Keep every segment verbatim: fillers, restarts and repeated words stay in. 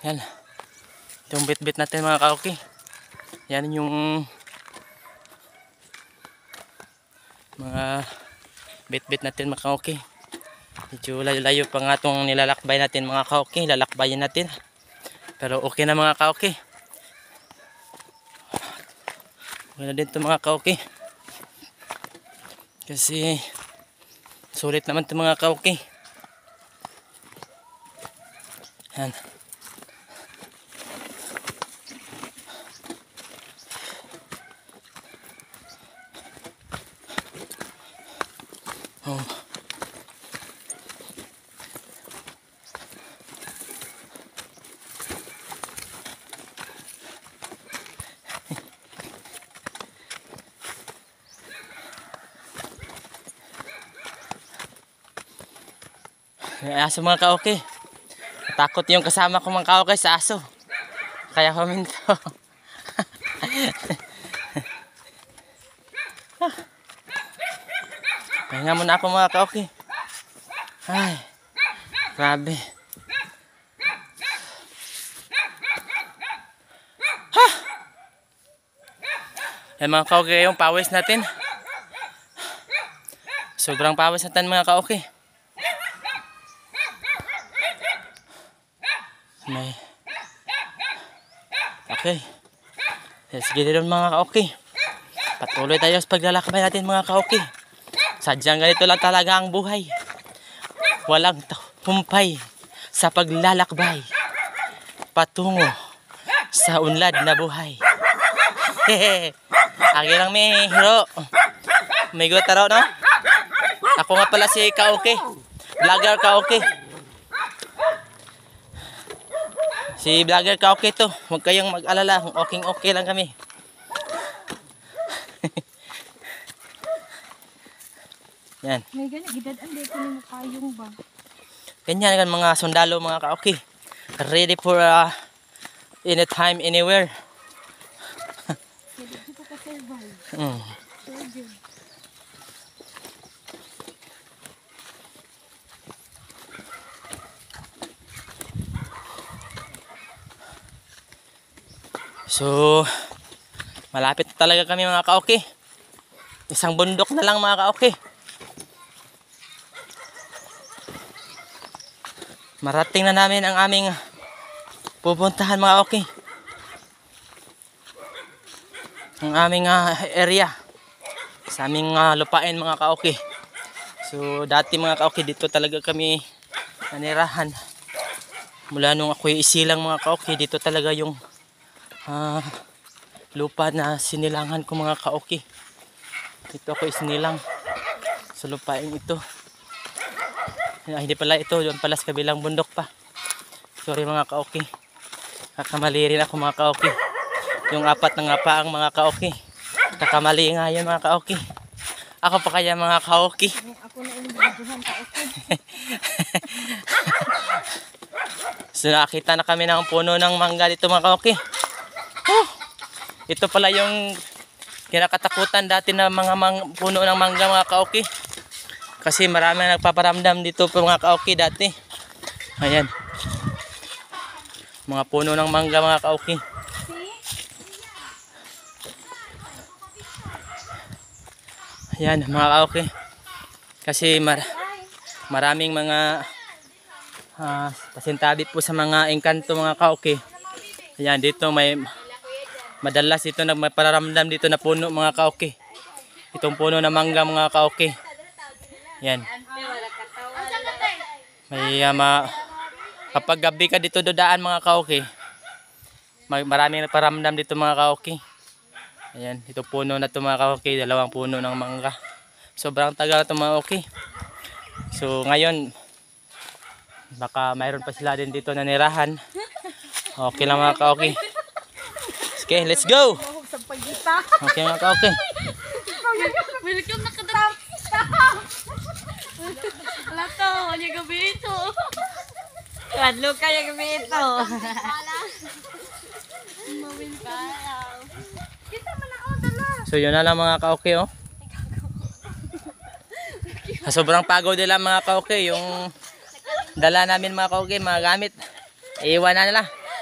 Yan. Itong bit-bit natin mga kaoki. Yan yung mga bit-bit natin mga kaoki. Medyo layo-layo pa nga itong nilalakbay natin mga kaoki. Lalakbayin natin. Pero okay na mga kaoki. Okay na din ito mga kaoki. Kasi sulit naman ito mga kaoki. Yan. Oh. Aso mga kaoki. Takot yung kasama ko mga kaoki sa aso. Kaya huminto. Pahinga muna ako mga kaoki. Ay, grabe. Ha! Yan mga kaoki yung pawis natin. Sobrang pawis natin mga kaoki. May. Okay. Sige din mga kaoki. Patuloy tayo sa paglalakbay natin mga kaoki. Sadyang ganito lang talaga ang buhay. Walang humpay sa paglalakbay patungo sa unlad na buhay. Hehe. Agi lang may hero. May guta raw no? Ako nga pala si Kaoki. Vlogger Kaoki. Si vlogger Kaoki to. Huwag kayong mag-alala. Okay okay lang kami. Yan. May gani gidadaan dito ni kayong ba. Ganyan kan mga sundalo mga kaoki. Ready for uh, anytime anywhere. Pwede dito ka survive. Mm. Pwede. So malapit talaga kami mga kaoki. Isang bundok na lang mga kaoki. Marating na namin ang aming pupuntahan mga kaoki. Ang aming uh, area. Sa aming uh, lupain mga kaoki. So dati mga kaoki dito talaga kami nanirahan. Mula nung ako'y isilang mga kaoki, dito talaga yung uh, lupa na sinilangan ko mga kaoki. Dito ako isinilang sa lupain ito. Ay, hindi pala ito, doon pala sa kabilang bundok pa. Sorry mga kaoki. Kakamali rin ako mga kaoki. Yung apat na nga pa ang mga kaoki. Kakamali nga yun mga kaoki. Ako pa kaya mga kaoki. Ako na yung biduhan kaoki. So nakakita na kami ng puno ng mangga dito mga kaoki. Oh, ito pala yung kinakatakutan dati na mga mang, puno ng mangga mga kaoki. Kasi marami na nagpaparamdam dito po mga kaoki dati. Ayan. Mga puno ng mangga mga kaoki. Ayan mga kaoki. Kasi mar maraming mga uh, pasintabi po sa mga engkanto mga kaoki. Ayan dito may madalas ito nagpaparamdam dito na puno mga kaoki. Itong puno ng mangga mga kaoki. Yan. May uh, ma kapag gabi ka dito dodaan mga kaoki, maraming nagparamdam dito mga kaoki. Ayan, ito puno na ito mga kaoki, dalawang puno ng mangga. Sobrang tagal ito mga kaoki. So ngayon, baka mayroon pa sila din dito na nirahan. Okay lang mga kaoki. Okay, let's go! Okay mga kaoki. Welcome na kadram. Wala to, wala gabi ito. Kadlo kaya gabi ito. Mawin ka. Kita man ako dala. So yun na lang mga kaoki oh. Sobrang pagod nila mga kaoki yung dala namin mga kaoki, mga gamit. Iiwan na nila.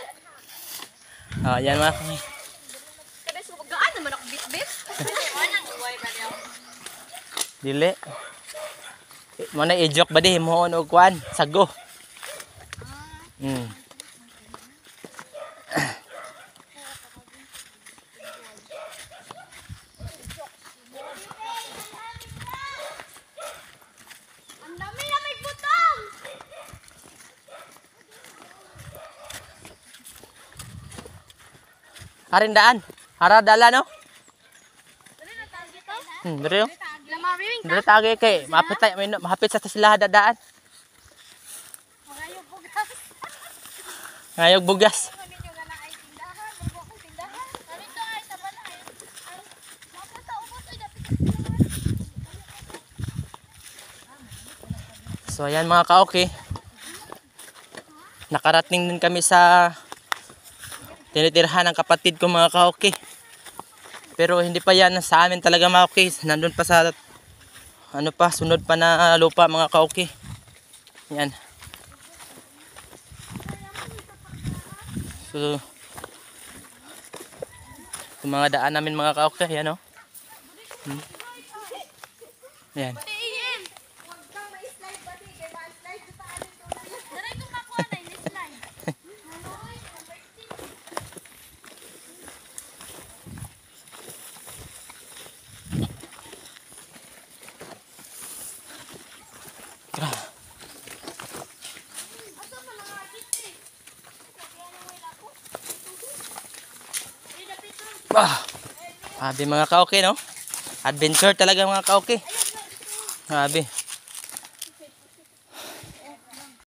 Ah, yan mga ka-okay. Kada sa gaan naman ako bit-bit. Anang uway ba niya? Dili. Mo na i-joke ba di mo og kwan, sago. Hmm. Ang dami na may butang. Arin daan. Hara dala no? Dali na tayo dito. Hmm, dire. Lamaming Dire tagay kay mapit tay may mahapit sa sila dadaan. mga bugas. Ngayog bugas. Kung ninyo nga na ay tindahan, bago ko tindahan. Dito ay taban ay. Ay, mapasa ubos ay dapit. So ayan mga ka-okay. Nakarating din kami sa tinitirhan ng kapatid ko mga ka-okay. Pero hindi pa yan sa amin talaga mga ka-okay. Nandun pa sa ano pa, sunod pa na lupa mga ka-okay. Yan. So yung mga daan namin mga ka-okay, yan o. Hmm. Yan. Iin. Huwag kang ma-slide ba di? Kaya ma-slide sa amin ko na. Daray kong makuha na yung slide. Ah, sabi mga ka-okay no? Adventure talaga mga ka-okay. Grabe.